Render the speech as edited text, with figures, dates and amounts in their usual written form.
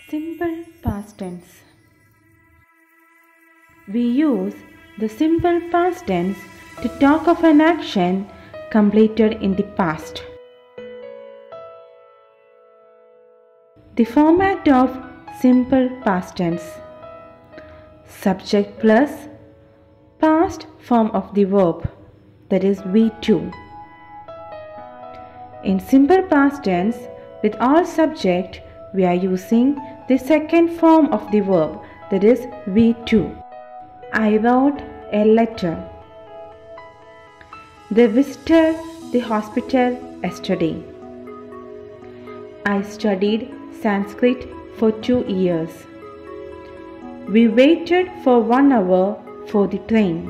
Simple past tense. We use the simple past tense to talk of an action completed in the past. The format of simple past tense: subject plus past form of the verb, that is V2. In simple past tense, with all subject, we are using the second form of the verb, that is V2. I wrote a letter. They visited the hospital yesterday. I studied Sanskrit for 2 years. We waited for 1 hour for the train.